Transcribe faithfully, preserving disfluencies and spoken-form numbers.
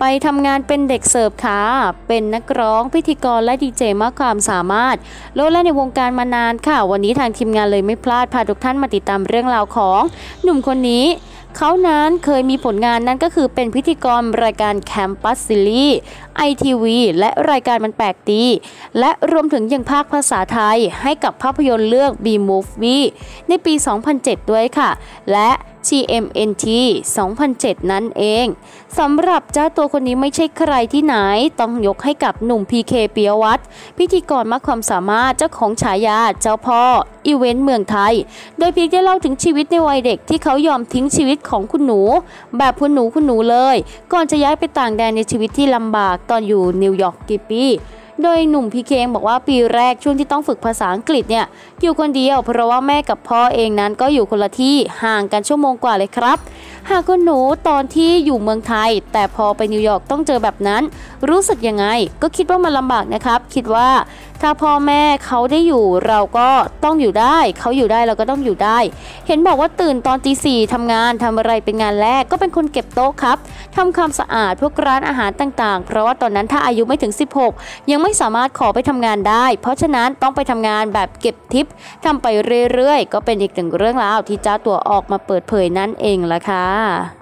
ไปทำงานเป็นเด็กเสิร์ฟค่ะเป็นนักร้องพิธีกรและดีเจมากความสามารถโลดแล่นในวงการมานานค่ะวันนี้ทางทีมงานเลยไม่พลาดพาทุกท่านมาติดตามเรื่องราวของหนุ่มคนนี้เขานั้นเคยมีผลงานนั้นก็คือเป็นพิธีกรรายการแคมปัสซีรีส์ไอทีวีและรายการมันแปลกดีและรวมถึงยังภาคภาษาไทยให้กับภาพยนตร์เรื่อง B Movie ในปี สองพันเจ็ด ด้วยค่ะและ ที เอ็ม เอ็น ที สองพันเจ็ด นั่นเองสำหรับเจ้าตัวคนนี้ไม่ใช่ใครที่ไหนต้องยกให้กับหนุ่ม พี เค ปิยวัฒน์พิธีกรมากความสามารถเจ้าของฉายาเจ้าพ่ออีเวนต์เมืองไทยโดยพีคได้เล่าถึงชีวิตในวัยเด็กที่เขายอมทิ้งชีวิตของคุณหนูแบบคุณหนูคุณหนูเลยก่อนจะย้ายไปต่างแดนในชีวิตที่ลำบากตอนอยู่นิวยอร์กกี่ปีโดยหนุ่มพีเคบอกว่าปีแรกช่วงที่ต้องฝึกภาษาอังกฤษเนี่ยอยู่คนเดียวเพราะว่าแม่กับพ่อเองนั้นก็อยู่คนละที่ห่างกันชั่วโมงกว่าเลยครับหากคุณหนูตอนที่อยู่เมืองไทยแต่พอไปนิวยอร์กต้องเจอแบบนั้นรู้สึกยังไงก็คิดว่ามันลำบากนะครับคิดว่าถ้าพ่อแม่เขาได้อยู่เราก็ต้องอยู่ได้เขาอยู่ได้เราก็ต้องอยู่ได้เห็นบอกว่าตื่นตอนตีสี่ทำงานทำอะไรเป็นงานแรกก็เป็นคนเก็บโต๊ะครับทำความสะอาดพวกร้านอาหารต่างๆเพราะว่าตอนนั้นถ้าอายุไม่ถึงสิบหกยังไม่สามารถขอไปทำงานได้เพราะฉะนั้นต้องไปทำงานแบบเก็บทิปทำไปเรื่อยๆก็เป็นอีกหนึ่งเรื่องราวที่เจ้าตัวออกมาเปิดเผยนั่นเองละค่ะ